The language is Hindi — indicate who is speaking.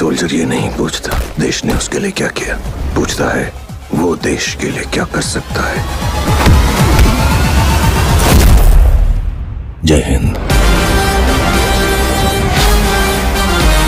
Speaker 1: सोल्जर ये नहीं पूछता देश ने उसके लिए क्या किया, पूछता है वो देश के लिए क्या कर सकता है। जय हिंद।